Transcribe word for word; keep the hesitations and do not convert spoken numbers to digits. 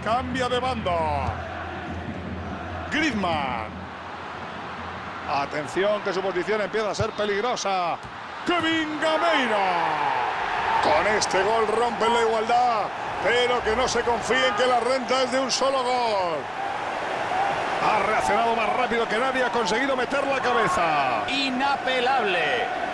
cambia de banda. Griezmann. Atención que su posición empieza a ser peligrosa. Kevin Gameira. Con este gol rompen la igualdad, pero que no se confíen que la renta es de un solo gol. Ha reaccionado más rápido que nadie, ha conseguido meter la cabeza. Inapelable.